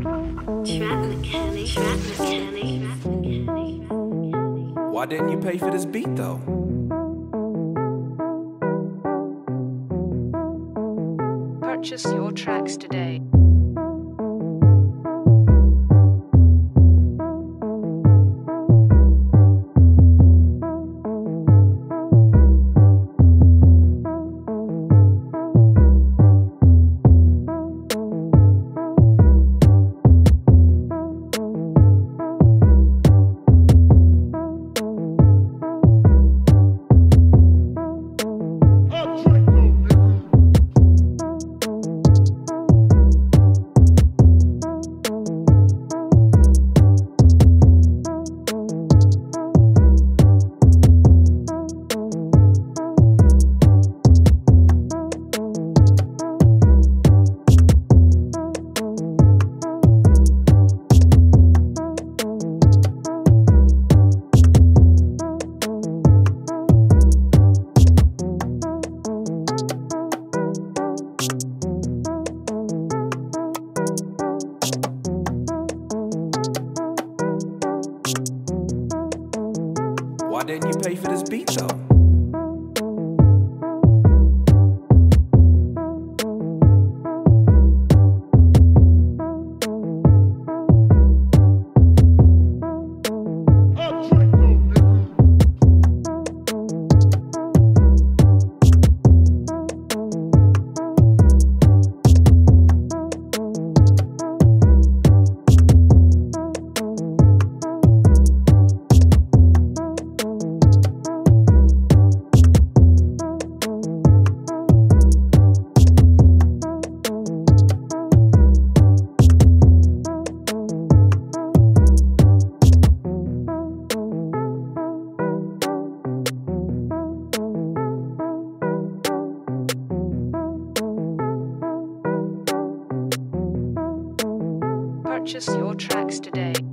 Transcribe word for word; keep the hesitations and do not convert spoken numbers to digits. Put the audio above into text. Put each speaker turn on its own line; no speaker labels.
Trap mechanic, trap mechanic, trap mechanic.
Why didn't you pay for this beat though?
Purchase your tracks today.
Why didn't you pay for this beat though?
Purchase your tracks today.